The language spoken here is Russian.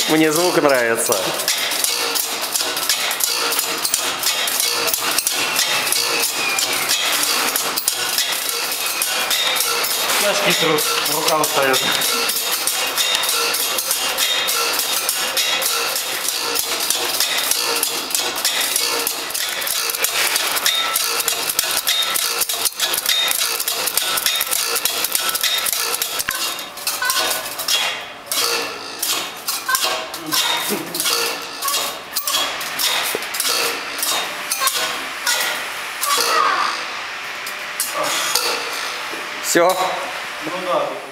Мне звук нравится. Тяжкий труд, рука устает. Все. Ну да.